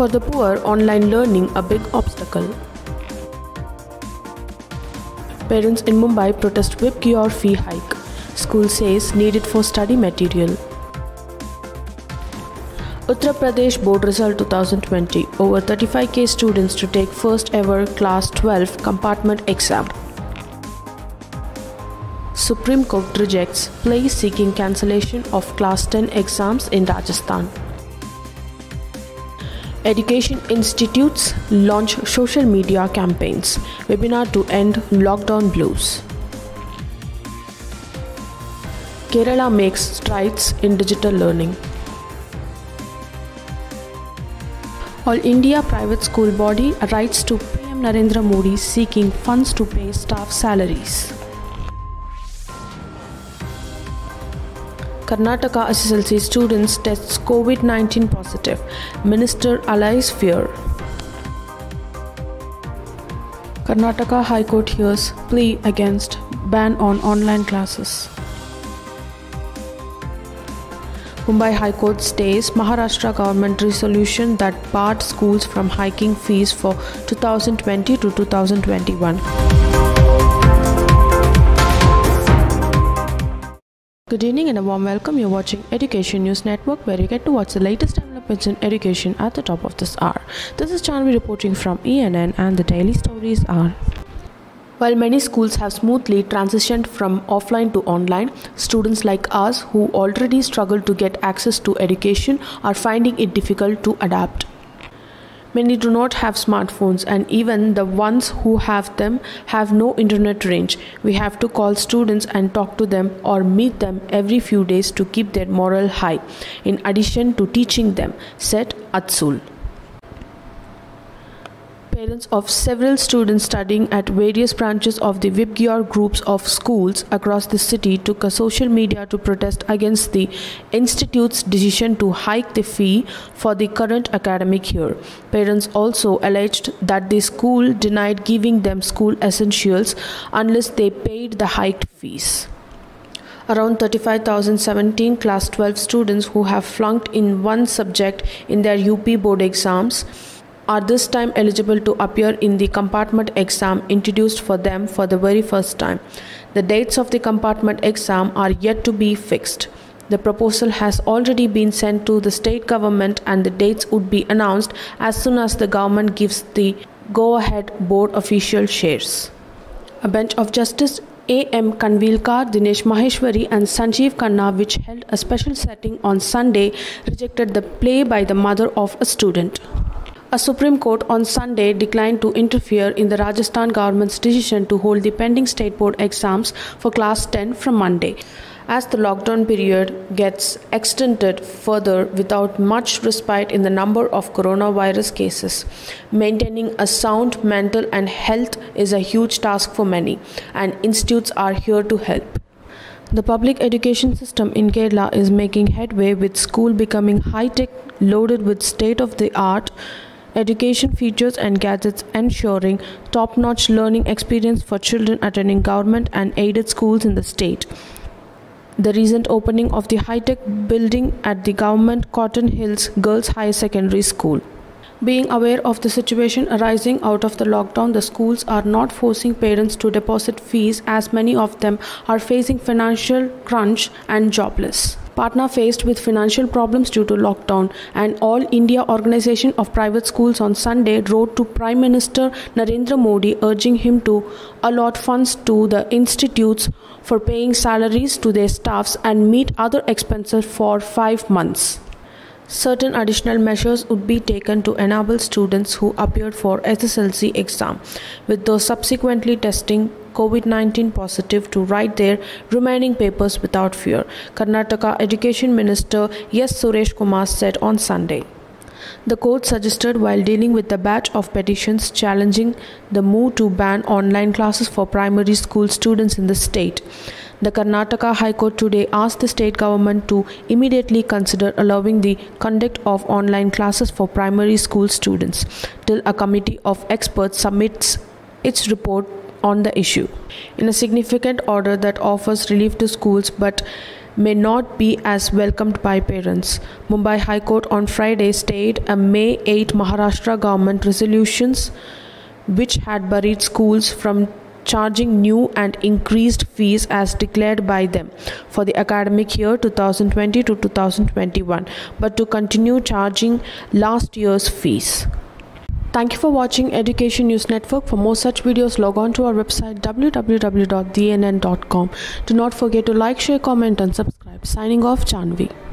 For the poor, online learning a big obstacle. Parents in Mumbai protest whip gear fee hike. School says needed for study material. Uttar Pradesh Board Result 2020. Over 35k students to take first ever Class 12 compartment exam. Supreme Court rejects plea seeking cancellation of Class 10 exams in Rajasthan. Education institutes launch social media campaigns. Webinar to end lockdown blues. Kerala makes strides in digital learning. All India Private School Body writes to PM Narendra Modi seeking funds to pay staff salaries. Karnataka SSLC students tests COVID-19 positive. Minister allays fear. Karnataka High Court hears plea against ban on online classes. Mumbai High Court stays Maharashtra government resolution that barred schools from hiking fees for 2020 to 2021. Good evening and a warm welcome. You're watching Education News Network, where you get to watch the latest developments in education at the top of this hour. This is Chanvi reporting from ENN, and the daily stories are: while many schools have smoothly transitioned from offline to online, students like us who already struggle to get access to education are finding it difficult to adapt. Many do not have smartphones, and even the ones who have them have no internet range. We have to call students and talk to them or meet them every few days to keep their morale high, in addition to teaching them, said Atsul. Parents of several students studying at various branches of the Vibgyor groups of schools across the city took a social media to protest against the institute's decision to hike the fee for the current academic year. Parents also alleged that the school denied giving them school essentials unless they paid the hiked fees. Around 35,017 Class 12 students who have flunked in one subject in their UP board exams are this time eligible to appear in the compartment exam introduced for them for the very first time. The dates of the compartment exam are yet to be fixed. The proposal has already been sent to the state government, and the dates would be announced as soon as the government gives the go-ahead, board official shares. A bench of Justice A.M. Kanvilkar, Dinesh Maheshwari and Sanjeev Khanna, which held a special sitting on Sunday, rejected the plea by the mother of a student. A Supreme Court on Sunday declined to interfere in the Rajasthan government's decision to hold the pending state board exams for Class 10 from Monday, as the lockdown period gets extended further without much respite in the number of coronavirus cases. Maintaining a sound mental and health is a huge task for many, and institutes are here to help. The public education system in Kerala is making headway, with school becoming high-tech, loaded with state-of-the-art education features and gadgets, ensuring top-notch learning experience for children attending government and aided schools in the state. The recent opening of the high-tech building at the government Cotton Hills Girls High Secondary School. Being aware of the situation arising out of the lockdown, the schools are not forcing parents to deposit fees, as many of them are facing financial crunch and jobless. Patna faced with financial problems due to lockdown, and All India Organization of Private Schools on Sunday wrote to Prime Minister Narendra Modi urging him to allot funds to the institutes for paying salaries to their staffs and meet other expenses for 5 months. Certain additional measures would be taken to enable students who appeared for SSLC exam, with those subsequently testing COVID-19 positive, to write their remaining papers without fear, Karnataka Education Minister S. Suresh Kumar said on Sunday. The court suggested while dealing with the batch of petitions challenging the move to ban online classes for primary school students in the state. The Karnataka High Court today asked the state government to immediately consider allowing the conduct of online classes for primary school students till a committee of experts submits its report on the issue. In a significant order that offers relief to schools but may not be as welcomed by parents. Mumbai High Court on Friday stayed a May 8 Maharashtra government resolutions which had buried schools from charging new and increased fees as declared by them for the academic year 2020 to 2021, but to continue charging last year's fees. Thank you for watching Education News Network. For more such videos, log on to our website www.dnn.com. Do not forget to like, share, comment and subscribe. Signing off, Janvi.